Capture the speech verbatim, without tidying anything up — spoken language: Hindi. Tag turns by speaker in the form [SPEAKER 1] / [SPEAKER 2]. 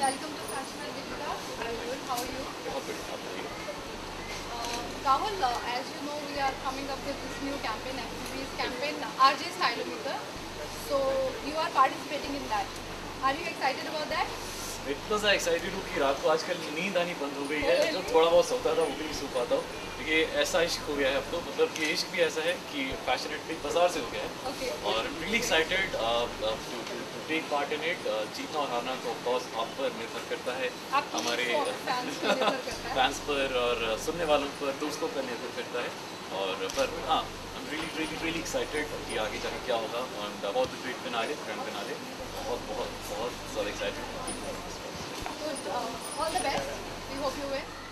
[SPEAKER 1] welcome to Fashion and Deepika. I'm good. How are you?
[SPEAKER 2] बहुत बढ़िया, आप बताइए।
[SPEAKER 1] Uh, Rahul, uh, as you know, we are coming up with this new campaign, activities campaign, R J Stylometer. So you are participating in that. Are you excited about that?
[SPEAKER 2] इतना सा एक्साइटेड हूँ कि रात को आजकल नींद आनी बंद हो गई है। जो थोड़ा बहुत सोता था वो भी नहीं सो पाता हूँ। ये ऐसा इश्क हो गया है अब तो, मतलब ये इश्क भी ऐसा है कि पैशनेटली बाजार से हो गया है।
[SPEAKER 1] Okay.
[SPEAKER 2] और really excited to take part in it. जीतना और हारना तो ऑफकोर्स आप पर निर्भर करता है,
[SPEAKER 1] आपकी
[SPEAKER 2] हमारे
[SPEAKER 1] fans पर निर्भर करता है।
[SPEAKER 2] फैंस पर और सुनने वालों पर, दोस्तों पर निर्भर करता है। और पर हाँ, I'm really really really excited कि आगे जाके क्या होगा। और बहुत ग्रेट फिनाले, ग्रैंड फिनाले, बहुत बहुत बहुत ज़्यादा excited.
[SPEAKER 1] Good. Uh, all the best. We hope you win.